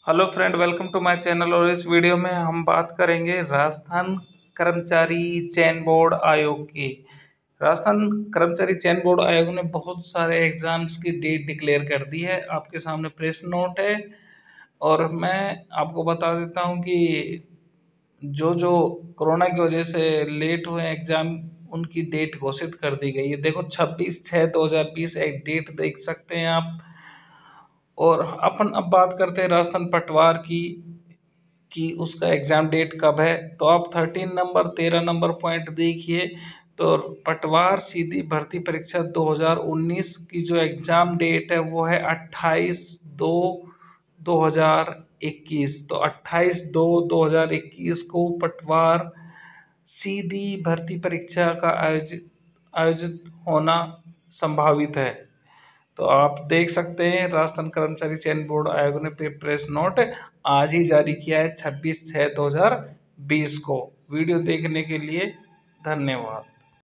Hello friend, welcome to my channel. और इस video में हम बात करेंगे राजस्थान कर्मचारी चयन बोर्ड आयोग की। राजस्थान कर्मचारी चयन बोर्ड आयोग ने बहुत सारे एग्जाम्स की डेट डिक्लेयर कर दी है। आपके सामने प्रेस नोट है और मैं आपको बता देता हूं कि जो जो कोरोना की वजह से लेट हुए एग्जाम उनकी डेट घोषित कर दी गई है। देखो 26/6/2020 एक डेट देख सकते हैं आप। और अपन अब बात करते हैं राजस्थान पटवार की कि उसका एग्ज़ाम डेट कब है। तो आप 13 नंबर 13 नंबर पॉइंट देखिए। तो पटवार सीधी भर्ती परीक्षा 2019 की जो एग्ज़ाम डेट है वो है 28/2/2021। तो 28/2/2021 को पटवार सीधी भर्ती परीक्षा का आयोजित आयोजित होना संभावित है। तो आप देख सकते हैं राजस्थान कर्मचारी चयन बोर्ड आयोग ने प्रेस नोट आज ही जारी किया है 26/6/2020 को। वीडियो देखने के लिए धन्यवाद।